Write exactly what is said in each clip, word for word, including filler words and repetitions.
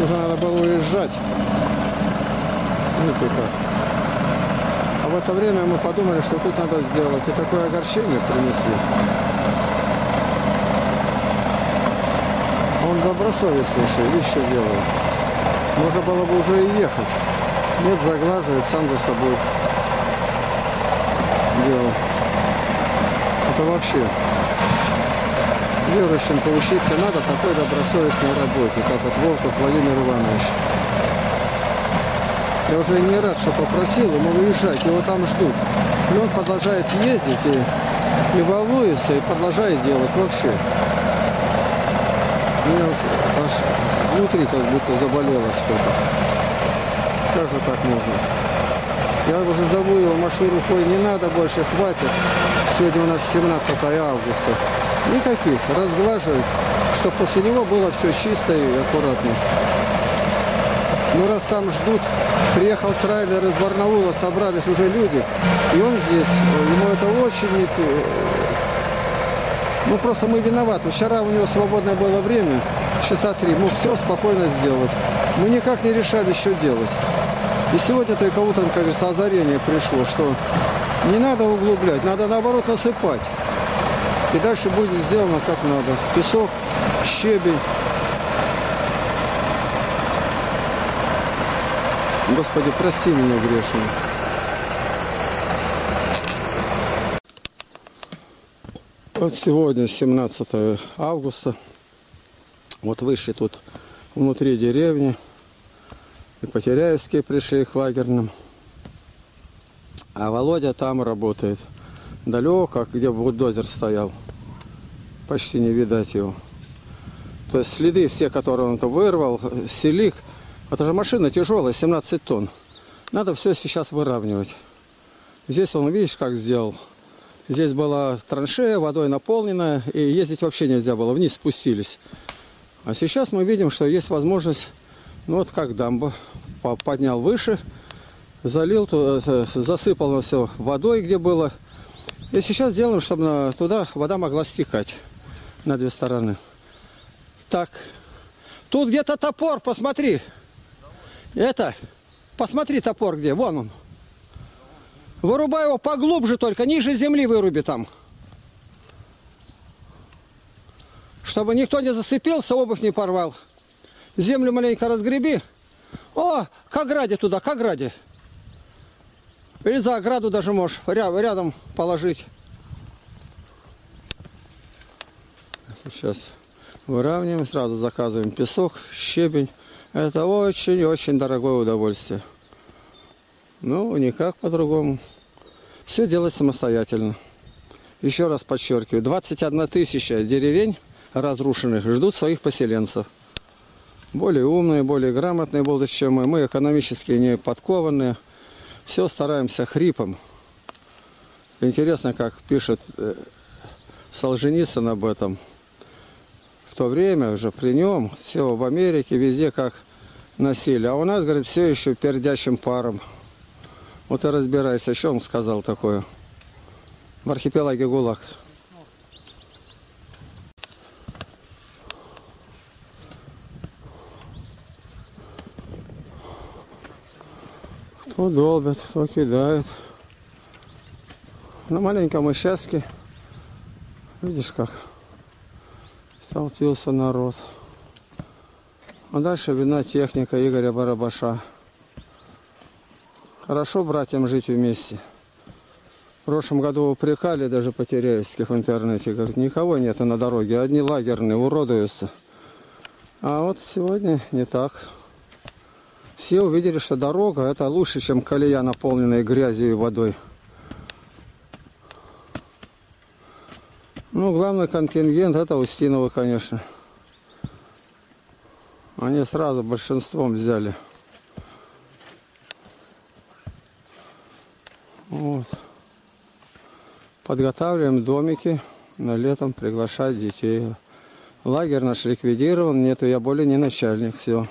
уже надо было уезжать. Видите как. А в это время мы подумали, что тут надо сделать. И такое огорчение принесли. Он добросовестнейший, видишь, что делает. Можно было бы уже и ехать. Нет, заглаживает, сам за собой делал. Это вообще верующим поучиться надо такой добросовестной работе, как вот Волков Владимир Иванович. Я уже не раз, что попросил ему выезжать, его там ждут. И он продолжает ездить и, и волнуется, и продолжает делать вообще. Меня вот аж внутри как будто заболело что-то. Как же так можно? Я уже зову его, машу рукой, не надо больше, хватит. Сегодня у нас семнадцатое августа. Никаких, разглаживает, чтобы после него было все чисто и аккуратно. Ну раз там ждут, приехал трейлер из Барнаула, собрались уже люди, и он здесь, ему это очень не... Ну просто мы виноваты. Вчера у него свободное было время, часа три, мог все спокойно сделать. Мы никак не решали, что делать. И сегодня только утром, как говорится, озарение пришло, что не надо углублять, надо наоборот насыпать. И дальше будет сделано как надо. Песок, щебень. Господи, прости меня грешным. Вот сегодня семнадцатое августа. Вот вышли тут внутри деревни. И Потеряевские пришли к лагерным. А Володя там работает. Далеко, где бульдозер стоял. Почти не видать его. То есть следы все, которые он-то вырвал, селик. Это же машина тяжелая, семнадцать тонн. Надо все сейчас выравнивать. Здесь он, видишь, как сделал. Здесь была траншея, водой наполненная. И ездить вообще нельзя было. Вниз спустились. А сейчас мы видим, что есть возможность, ну вот как дамба. Поднял выше, залил, засыпал все водой, где было. И сейчас делаем, чтобы туда вода могла стекать на две стороны. Так, тут где-то топор, посмотри. Это, посмотри топор где, вон он. Вырубай его поглубже только, ниже земли выруби там. Чтобы никто не засыпился, обувь не порвал. Землю маленько разгреби. О, к ограде туда, к ограде. Или за ограду даже можешь рядом положить. Сейчас выравниваем, сразу заказываем песок, щебень. Это очень-очень дорогое удовольствие. Ну, никак по-другому. Все делать самостоятельно. Еще раз подчеркиваю, двадцать одна тысяча деревень разрушенных ждут своих поселенцев. Более умные, более грамотные будут, чем мы. Мы экономически не подкованные. Все стараемся хрипом. Интересно, как пишет Солженицын об этом. В то время уже при нем все в Америке, везде как носили. А у нас, говорит, все еще пердящим паром. Вот и разбирайся, что он сказал такое. В архипелаге ГУЛАГ. Кто долбит, кто кидает. На маленьком участке, видишь, как столпился народ. А дальше видна техника Игоря Барабаша. Хорошо братьям жить вместе. В прошлом году упрекали даже Потеряевских в интернете. Говорят, никого нету на дороге, одни лагерные, уродуются. А вот сегодня не так. Все увидели, что дорога это лучше, чем колея, наполненная грязью и водой. Ну, главный контингент это Устиново, конечно. Они сразу большинством взяли. Вот. Подготавливаем домики на летом, приглашать детей. Лагерь наш ликвидирован, нету, я более не начальник, все.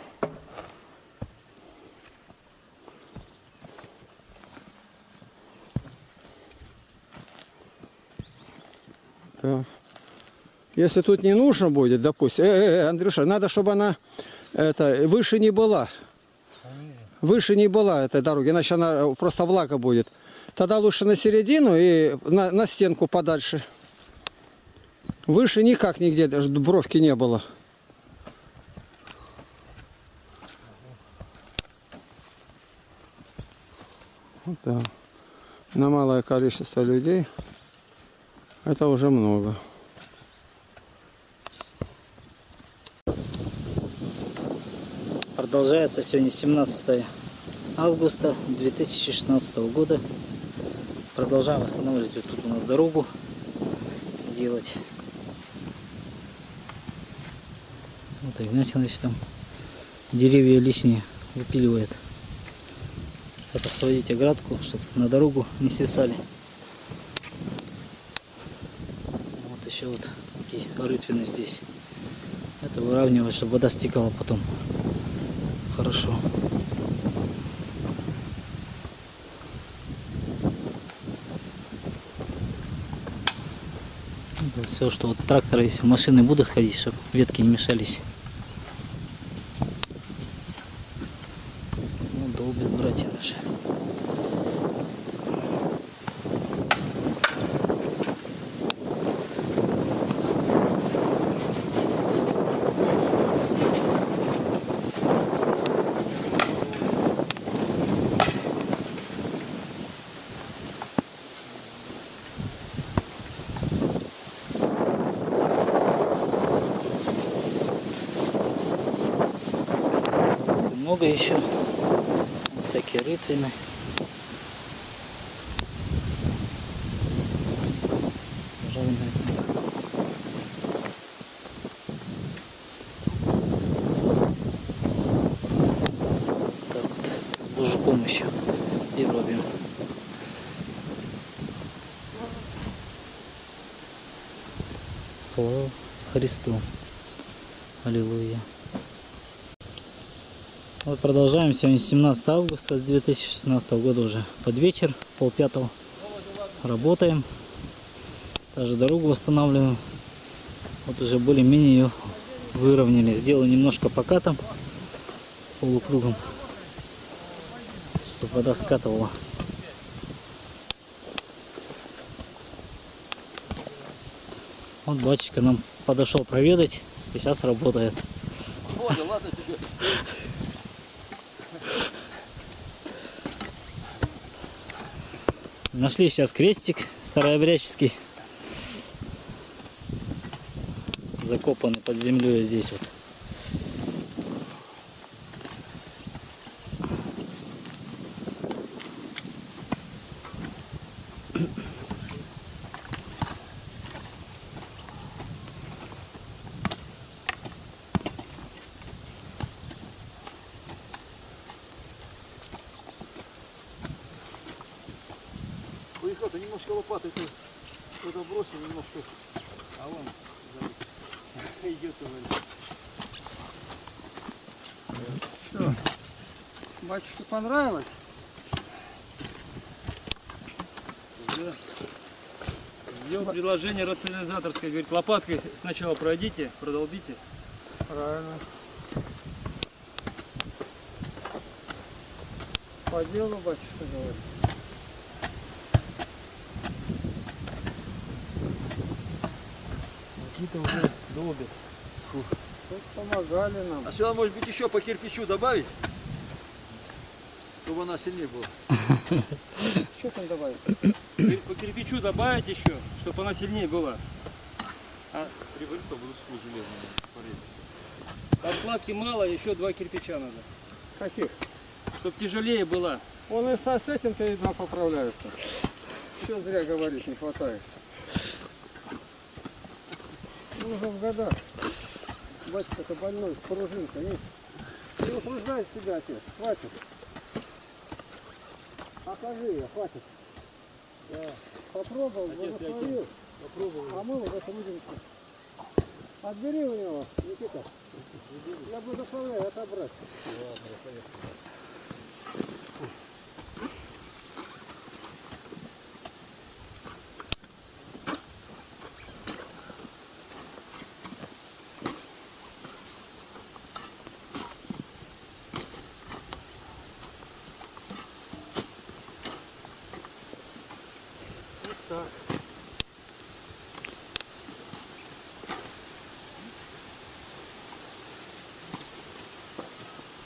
Так. Если тут не нужно будет, допустим, э, э, э, Андрюша, надо, чтобы она Это выше не была. Выше не была этой дороги, иначе она просто влага будет. Тогда лучше на середину и на, на стенку подальше. Выше никак нигде даже бровки не было. Да. На малое количество людей это уже много. Продолжается сегодня семнадцатое августа две тысячи шестнадцатого года. Продолжаем восстанавливать вот тут у нас дорогу делать. Вот Игнатьевич там деревья лишние выпиливает. Это сводить оградку, чтобы на дорогу не свисали. Вот еще вот такие рытвины здесь. Это выравнивать, чтобы вода стекала потом. Хорошо. Это все, что вот тракторы, если машины будут ходить, чтобы ветки не мешались. Ну, долбят братья наши. Много еще всякие рытвины. Так вот с бужуком еще и робим. Слава Христу. Аллилуйя. Вот продолжаем. Сегодня семнадцатое августа две тысячи шестнадцатого года, уже под вечер, полпятого. Работаем. Даже дорогу восстанавливаем. Вот уже более-менее ее выровняли. Сделали немножко покатом, полукругом, чтобы вода скатывала. Вот батюшка нам подошел проведать и сейчас работает. Ладно, ладно тебе. Нашли сейчас крестик старообрядческий, закопанный под землей здесь вот. Ты немножко лопатой туда бросил, немножко, а вон идет и Что? Батюшке понравилось? Да. Сделал предложение рационализаторское, говорит, лопаткой сначала пройдите, продолбите. Правильно. По делу батюшка говорит. Какие-то уже долбят. Тут помогали нам. А сюда, может быть, еще по кирпичу добавить, чтобы она сильнее была. Что там добавить? По кирпичу добавить еще, чтобы она сильнее была. А прибыль-то будут с железными порезать. Откладки мало, еще два кирпича надо. Каких? Чтоб тяжелее была. Он и со с этим-то едва поправляется. Все зря говорить, не хватает. Он уже в годах. Батюшка-то больной, с пружинкой. Не, не утруждай себя, отец. Хватит. Покажи ее, хватит. Да. Попробовал, благословил. Попробовал. А мы вот это будем. Отбери у него, Никита. Я благословляю отобрать. Ладно, поехали.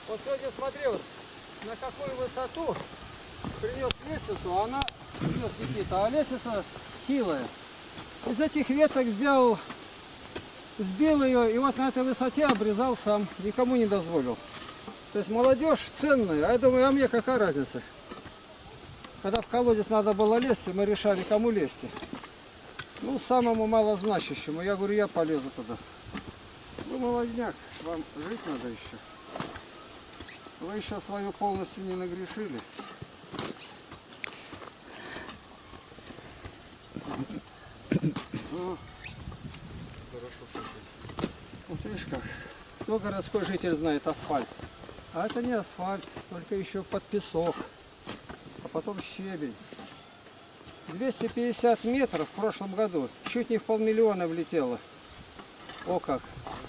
Вот сегодня смотри, вот, на какую высоту принес лестницу, а она принес Никита, а лестница хилая. Из этих веток сделал, сбил ее, и вот на этой высоте обрезал сам, никому не дозволил. То есть молодежь ценная, а я думаю, а мне какая разница? Когда в колодец надо было лезть, мы решали, кому лезть. Ну, самому малозначащему. Я говорю, я полезу туда. Вы молодняк, вам жить надо еще. Вы еще свою полностью не нагрешили. Ну, вот видишь как. Кто городской житель знает асфальт? А это не асфальт, только еще под песок. А потом щебень. двести пятьдесят метров в прошлом году. Чуть не в полмиллиона влетело. О как.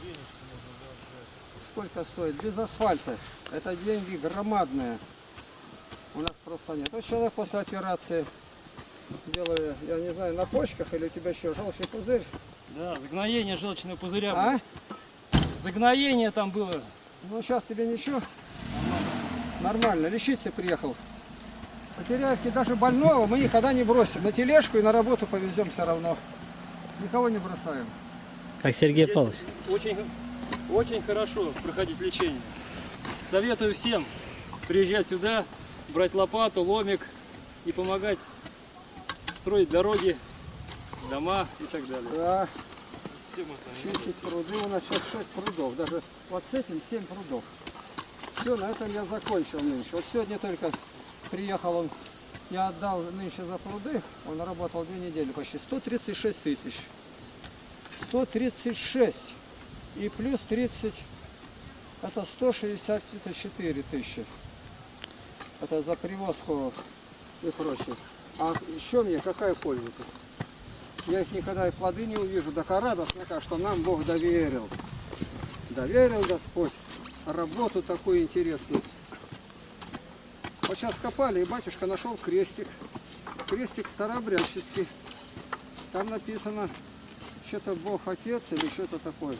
Сколько стоит? Без асфальта. Это деньги громадные. У нас просто нет. Вот человек после операции делали, я не знаю, на почках или у тебя еще желчный пузырь? Да, загноение желчного пузыря. А? Загноение там было. Ну сейчас тебе ничего? Нормально. Лечиться приехал. Потеряевки даже больного мы никогда не бросим. На тележку и на работу повезем все равно. Никого не бросаем. Как Сергей Здесь Павлович. Очень, очень хорошо проходить лечение. Советую всем приезжать сюда, брать лопату, ломик и помогать строить дороги, дома и так далее. Да. Всем это Чистить пруды. У нас сейчас шесть прудов. Даже вот с этим семь прудов. Все, на этом я закончил нынче. Вот сегодня только приехал он. Я отдал нынче за пруды. Он работал две недели почти. сто тридцать шесть тысяч. сто тридцать шесть. И плюс тридцать. Это сто шестьдесят четыре тысячи. Это за привозку и прочее. А еще мне какая польза-то? Я их никогда и плоды не увижу. Так а радостно, что нам Бог доверил. Доверил Господь работу такую интересную. Вот сейчас копали, и батюшка нашел крестик. Крестик старообрядческий. Там написано что-то Бог Отец или что-то такое.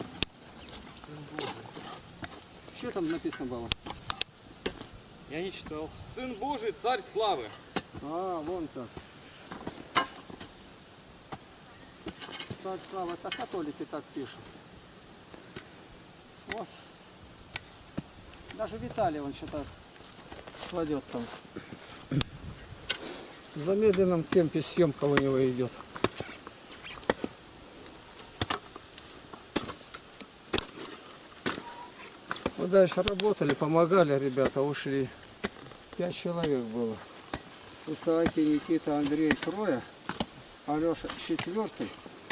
Что там написано было? Я не читал. Сын Божий, царь славы. А, вон как. Так, слава, это католики так пишут. Вот. Даже Виталий он что-то кладет там. В замедленном темпе съемка у него идет. Мы дальше работали, помогали, ребята, ушли. Пять человек было. Исааки, Никита, Андрей трое, Алеша четвертый,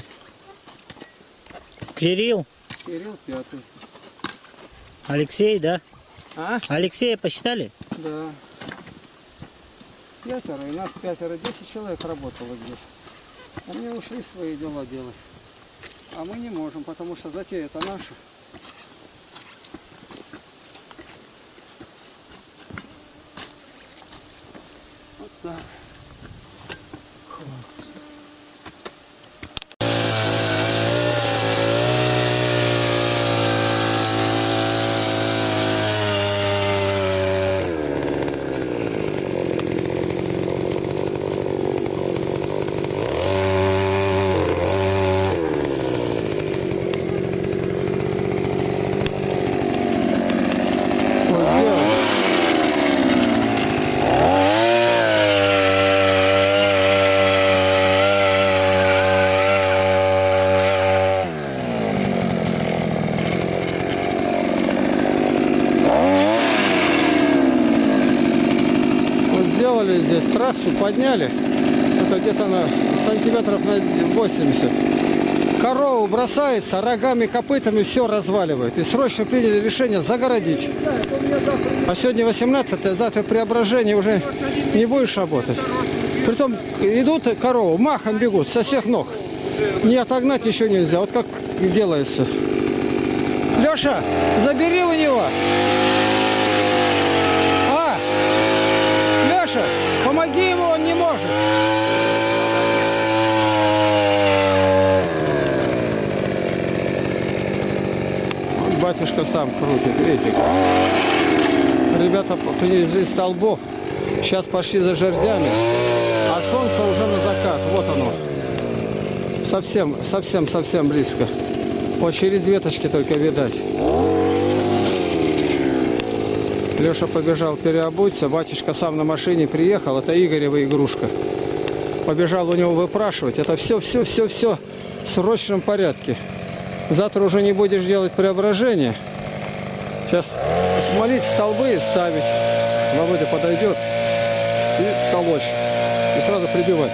Кирилл, Кирилл пятый. Алексей, да? А? Алексея посчитали? Да. Пятеро, и нас пятеро, десять человек работало здесь. Они ушли свои дела делать. А мы не можем, потому что затея это наша. Вот так. Сделали здесь трассу, подняли, это где-то на сантиметров на восемьдесят. Корову бросается, рогами, копытами все разваливает. И срочно приняли решение загородить. А сегодня восемнадцатое, завтра Преображение, уже не будешь работать. Притом идут корову, махом бегут со всех ног. Не отогнать ничего нельзя. Вот как делается. Леша, забери у него. А! Леша, помоги ему, он не может. Вот батюшка сам крутит, видите. Ребята привезли столбов. Сейчас пошли за жердями. А солнце уже на закат. Вот оно. Совсем, совсем, совсем близко. Вот через веточки только видать. Леша побежал переобуться. Батюшка сам на машине приехал. Это Игорева игрушка. Побежал у него выпрашивать. Это все, все, все, все в срочном порядке. Завтра уже не будешь делать преображение. Сейчас смолить столбы и ставить. Володя подойдет и толочь. И сразу прибивать.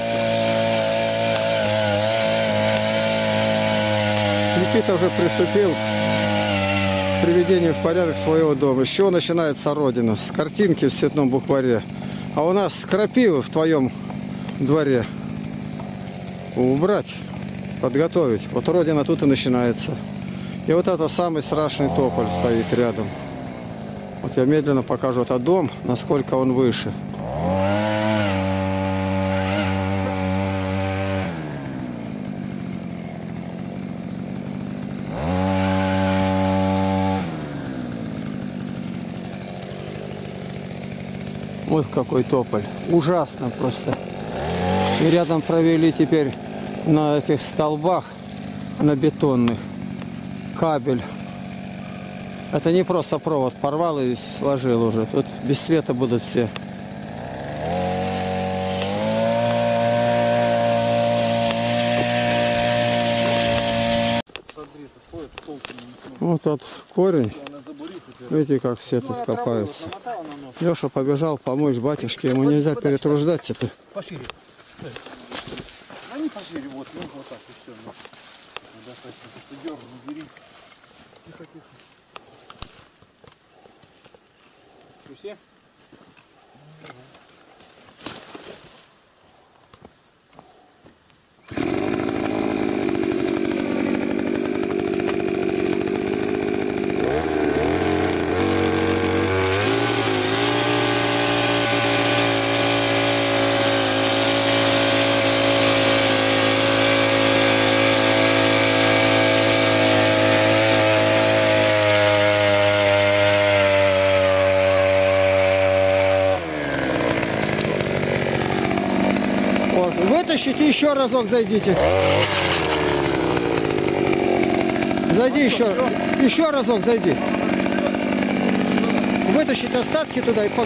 Никита уже приступил к приведению в порядок своего дома. С чего начинается родина? С картинки в цветном букваре. А у нас крапивы в твоем дворе. Убрать, подготовить. Вот родина тут и начинается. И вот это самый страшный тополь стоит рядом. Вот я медленно покажу этот дом, насколько он выше. Вот какой тополь. Ужасно просто. И рядом провели теперь на этих столбах, на бетонных, кабель. Это не просто провод порвал и сложил уже. Тут без света будут все. Вот тот корень. Видите, как все тут копаются. Леша побежал помочь батюшке. Ему нельзя перетруждаться-то. Пошире. Они пошире, вот, ну вот так и все. Ну, достаточно, просто дерну, бери. Тихо, тихо. Все? Вытащите, еще разок зайдите. Зайди еще. Еще разок зайди. Вытащить остатки туда и по...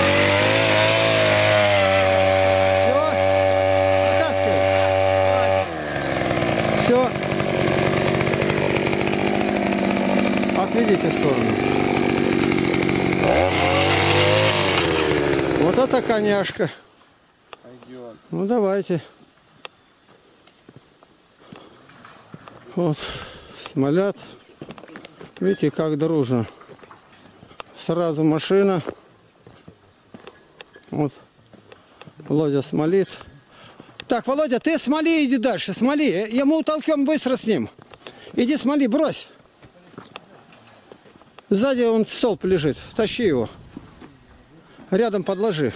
Все. Вытаскивай. Все. Отведите в сторону. Вот это коняшка. Ну давайте. Вот смолят. Видите, как дружно. Сразу машина. Вот. Володя смолит. Так, Володя, ты смоли, иди дальше. Смоли. Ему толкем быстро с ним. Иди смоли, брось. Сзади он столб лежит. Тащи его. Рядом подложи.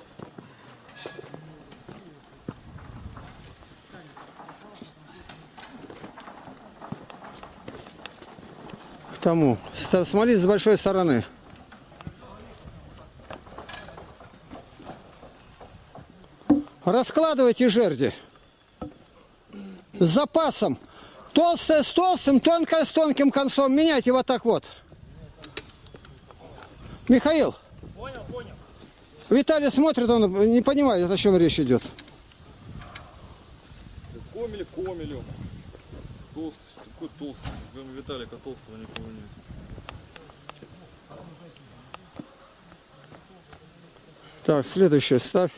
Тому. Смоли с большой стороны. Раскладывайте жерди. С запасом. Толстая с толстым, тонкая с тонким концом. Меняйте вот так вот. Михаил. Понял, понял. Виталий смотрит, он не понимает, о чем речь идет. Комель, комелю. Толстый, какой толстый? Кроме Виталика толстого никого нет. Так, следующую ставь.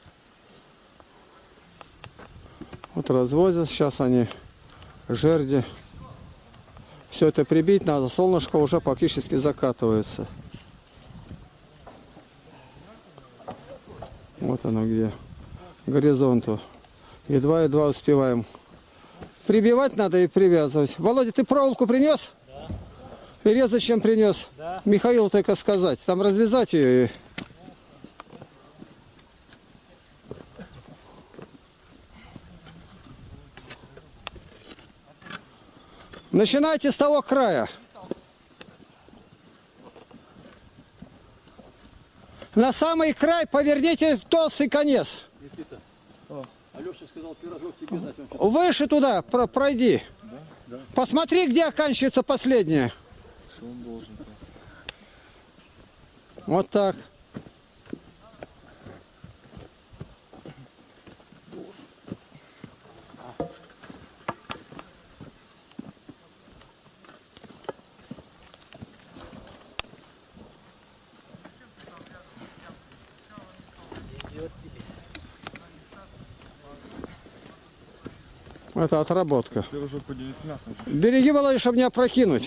Вот развозят, сейчас они жерди. Все это прибить надо, солнышко уже практически закатывается. Вот оно где, к горизонту. Едва-едва успеваем. Прибивать надо и привязывать. Володя, ты проволоку принес? Да. И резать чем принес? Да. Михаилу только сказать. Там развязать ее и... Начинайте с того края. На самый край поверните толстый конец. Никита, Алеша сказал пирожок тебе дать. Он что-то- Выше туда про- пройди. Да? Да. Посмотри, где оканчивается последнее. Что он должен? Вот так. Это отработка. Пирожок поделись с мясом. Береги, Володя, чтобы не опрокинуть.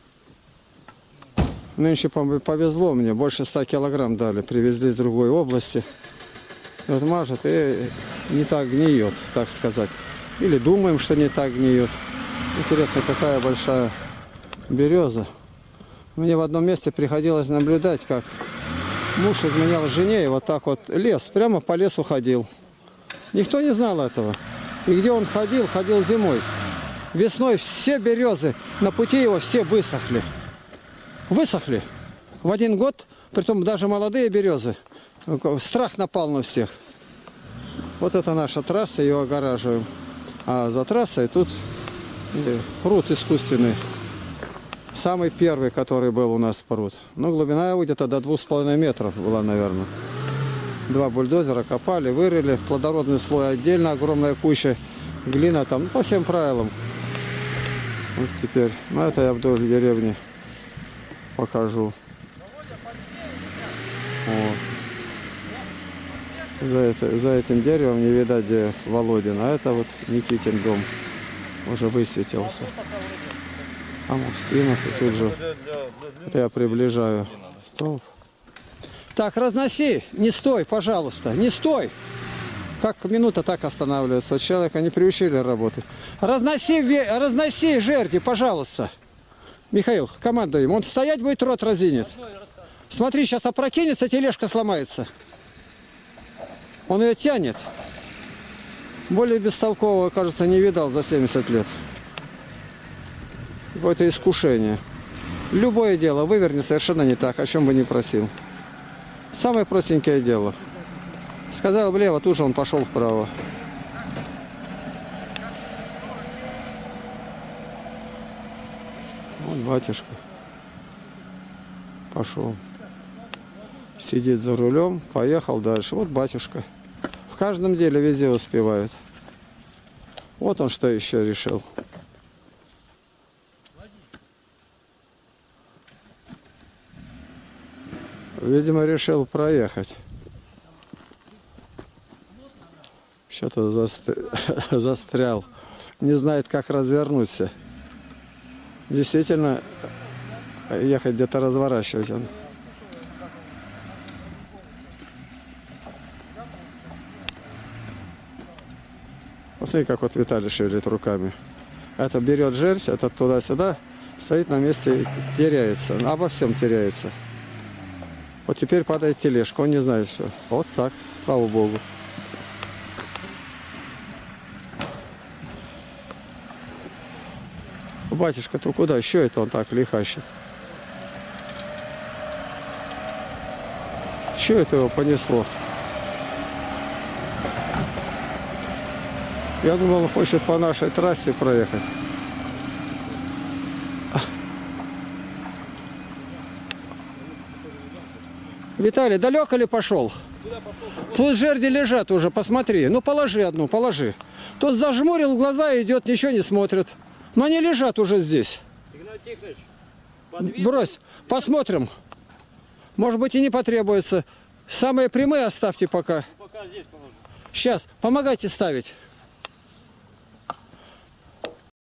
Нынче пом- повезло мне, больше ста килограмм дали, привезли из другой области. Вот мажет и не так гниет, так сказать. Или думаем, что не так гниет. Интересно, какая большая береза. Мне в одном месте приходилось наблюдать, как муж изменял жене и вот так вот лес, прямо по лесу ходил. Никто не знал этого. И где он ходил, ходил зимой. Весной все березы на пути его все высохли. Высохли. В один год, притом даже молодые березы. Страх напал на всех. Вот это наша трасса, ее огораживаем. А за трассой тут пруд искусственный. Самый первый, который был у нас пруд. Ну, глубина его где-то до двух с половиной метров была, наверное. Два бульдозера копали, вырыли. Плодородный слой отдельно, огромная куча. Глина там, ну, по всем правилам. Вот теперь. Ну, это я вдоль деревни покажу. Вот. За, это, за этим деревом не видать, где Володин. А это вот Никитин дом. Уже высветился. А Максимов и тут же. Это я приближаю. Стоп. Так, разноси. Не стой, пожалуйста. Не стой. Как минута, так останавливается. Человека не приучили работать. Разноси, ве- разноси жерди, пожалуйста. Михаил, командуй им. Он стоять будет, рот разинет. Смотри, сейчас опрокинется, тележка сломается. Он ее тянет. Более бестолкового, кажется, не видал за семьдесят лет. Какое-то искушение. Любое дело выверни совершенно не так, о чем бы ни просил. Самое простенькое дело. Сказал влево, тут же он пошел вправо. Вот батюшка пошел. Сидит за рулем, поехал дальше. Вот батюшка. В каждом деле везде успевает. Вот он что еще решил. Видимо, решил проехать. Что-то застр- застрял. Не знает, как развернуться. Действительно, ехать где-то разворачивать он. Посмотри, как вот Виталий шевелит руками. Это берет жерсть, этот туда-сюда, стоит на месте и теряется. Обо всем теряется. Вот теперь падает тележка, он не знает, что. Вот так, слава Богу. Батюшка, ты куда? Еще это он так лихащит? Что это его понесло? Я думал, он хочет по нашей трассе проехать. Виталий, далеко ли пошел? Тут жерди лежат уже, посмотри. Ну, положи одну, положи. Тот зажмурил глаза и идет, ничего не смотрит. Но они лежат уже здесь. Игнатий Тихонович, подвинь. Брось, посмотрим. Может быть, и не потребуется. Самые прямые оставьте пока. Пока здесь положу. Сейчас, помогайте ставить.